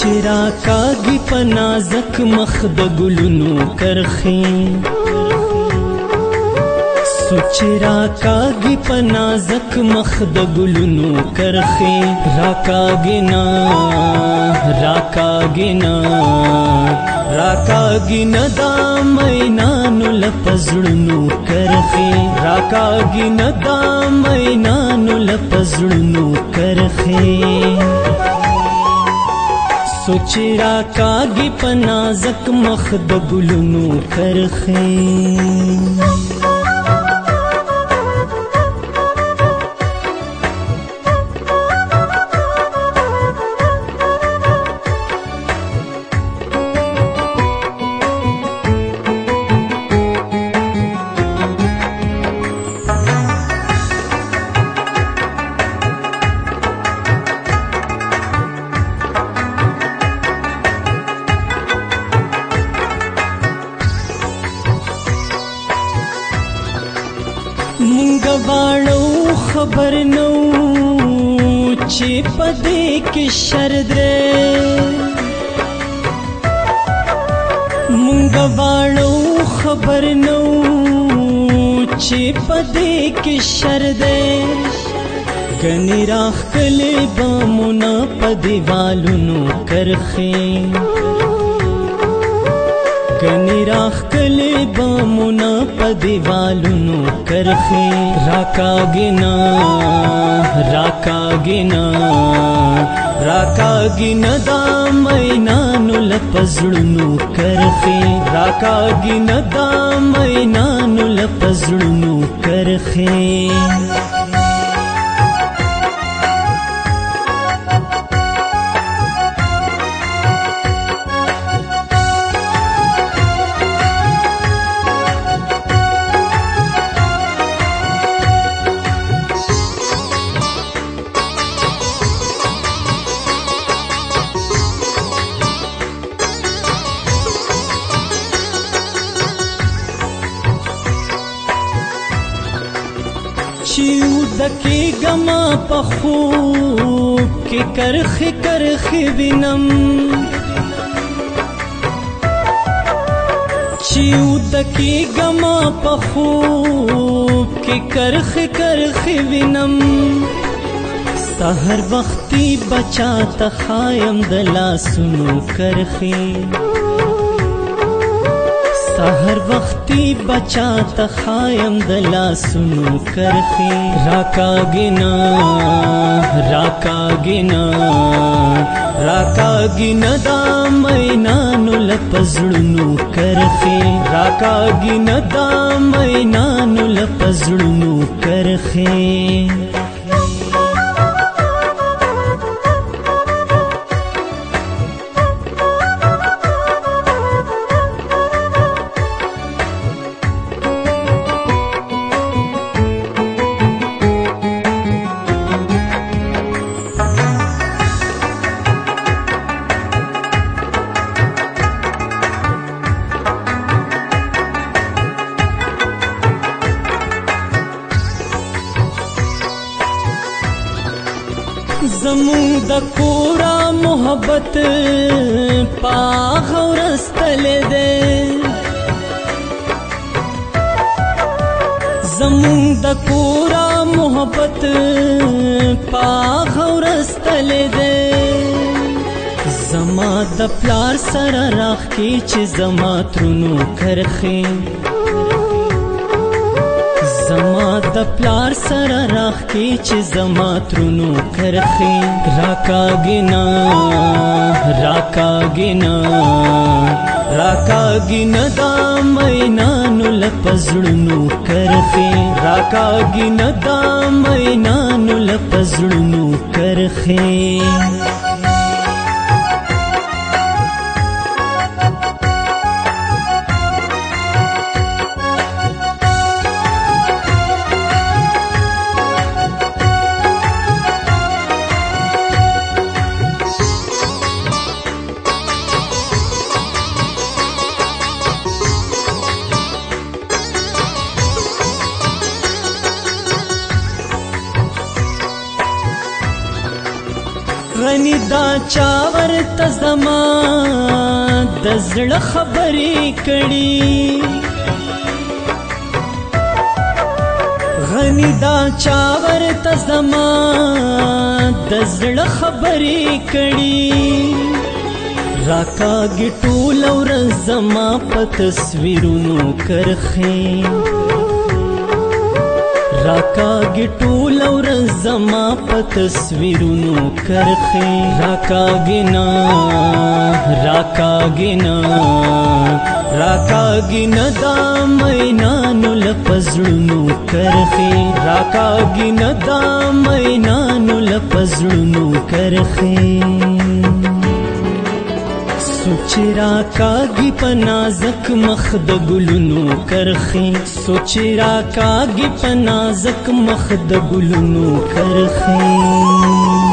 راکاږي په نازک مخ د ګلونو کرښې سوچ راکاږي په نازک مخ د ګلونو کرښې راکاږي نه دا مینانو لپزړونو کرښې راکاږي نه دا مینانو لپزړونو کرښې سوچ راکاږي په نازک مخ د ګلونو کرښې مونږ واړو خبر نو چې پدې کې شر درې مونږ واړو خبر نو چې پدې کې شر درې غني راخ کله بمونه پدیوالونو کرخې غني راخ کله بمونه پدیوالونو کرخې راکاږي نه دا مینانو لپزړونو کرخې راکاږي نه دا مینانو لپزړونو کرخې چیو دکی گما پخوب کی کرخی وینم چیو دکی گما پخوب کی کرخی وینم سحر وقتی بچا تخایم دلاسونو کرخی سحر وقتی بچا تخایم دلاسونو کرخی راکاږي نه دا مینانو لپزړونو کرخی راکاږي نه دا مینانو لپزړونو کرخی زمون د کورا محبت پاغ ورستل دے زمون د کورا محبت پاغ ورستل دے زما د پلار سره راخ کی چې زما ترونو کرخې زما د پلار سره راخ کی چې زما ترونو کرخې راکاږي نه دا مینانو لپزړونو کرخې راکاږي نه دا مینانو لپزړونو کرخې غنی دا چاور تزما د زړه خبرې کړي غنی دا چاور تزما د زړه خبرې کړي راکاږي ټول ورځ زما په تصویرونو کرښې راکاږي ټول ورځ زما په تصویرونو کرښې راکاږي نه دا مینانو لپزړونو کرښې راکاږي نه دا مینانو لپزړونو کرښې سوچ راکاږي په نازک مخ د ګلونو کرښې سوچ راکاږي په نازک مخ د ګلونو کرښې